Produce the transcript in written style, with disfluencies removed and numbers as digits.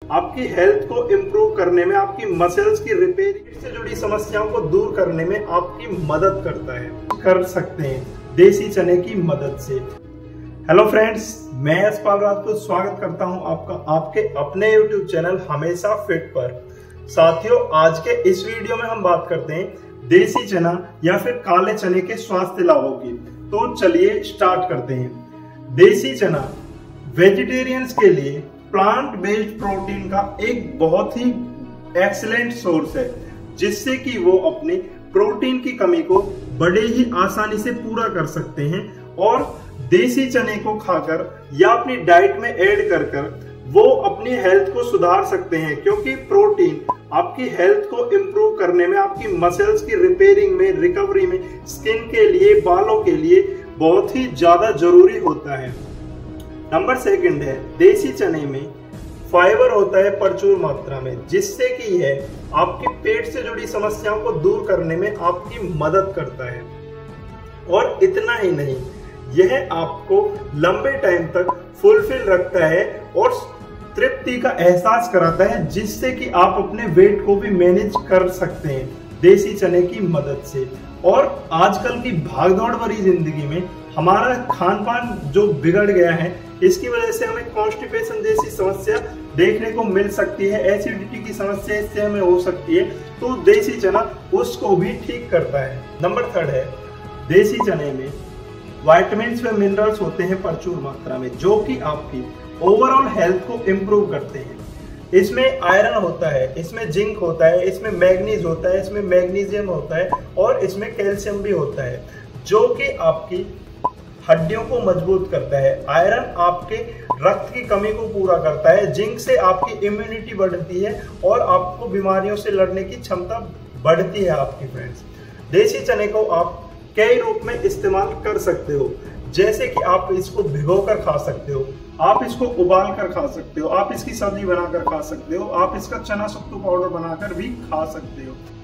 आपकी हेल्थ को इम्प्रूव करने में, आपकी मसल्स की रिपेयरिंग से जुड़ी समस्याओं को दूर करने में आपकी मदद करता है, कर सकते हैं देसी चने की मदद से। हेलो फ्रेंड्स, मैं यशपाल राजपूत स्वागत करता हूं आपका आपके अपने YouTube चैनल हमेशा फिट पर। साथियों, आज के इस वीडियो में हम बात करते हैं देसी चना या फिर काले चने के स्वास्थ्य लाभों की। तो चलिए स्टार्ट करते हैं। देसी चना वेजिटेरियंस के लिए प्लांट बेस्ड प्रोटीन का एक बहुत ही एक्सीलेंट सोर्स है, जिससे कि वो अपनी प्रोटीन की कमी को बड़े ही आसानी से पूरा कर सकते हैं। और देसी चने को खाकर या अपनी डाइट में ऐड कर वो अपनी हेल्थ को सुधार सकते हैं, क्योंकि प्रोटीन आपकी हेल्थ को इम्प्रूव करने में, आपकी मसल्स की रिपेयरिंग में, रिकवरी में, स्किन के लिए, बालों के लिए बहुत ही ज्यादा जरूरी होता है। नंबर सेकंड है, देसी चने में फाइबर होता है प्रचुर मात्रा में, जिससे कि यह आपके पेट से जुड़ी समस्याओं को दूर करने में आपकी मदद करता है। और इतना ही नहीं, यह आपको लंबे टाइम तक फुलफिल रखता है और तृप्ति का एहसास कराता है, जिससे कि आप अपने वेट को भी मैनेज कर सकते हैं देसी चने की मदद से। और आजकल की भागदौड़ भरी जिंदगी में हमारा खान पान जो बिगड़ गया है, इसकी वजह से हमें कॉन्स्टिपेशन जैसी समस्या देखने को मिल सकती है, एसिडिटी की समस्या इससे हमें हो सकती है। तो देसी चना उसको भी ठीक करता है। नंबर थर्ड है, देसी चने में विटामिन्स व मिनरल्स होते हैं प्रचुर मात्रा में, जो कि आपकी ओवरऑल हेल्थ को इम्प्रूव करते हैं। इसमें आयरन होता है, इसमें जिंक होता है, इसमें मैग्नीज होता है, इसमें मैग्नीशियम होता है और इसमें कैल्शियम भी होता है, जो कि आपकी हड्डियों को मजबूत करता है। आयरन आपके रक्त की कमी को पूरा करता है। जिंक से आपकी इम्यूनिटी बढ़ती है और आपको बीमारियों से लड़ने की क्षमता बढ़ती है आपकी फ्रेंड्स। देसी चने को आप कई रूप में इस्तेमाल कर सकते हो, जैसे कि आप इसको भिगोकर खा सकते हो, आप इसको उबाल कर खा सकते हो, आप इसकी सब्जी बनाकर खा सकते हो, आप इसका चना सत्तू पाउडर बनाकर भी खा सकते हो।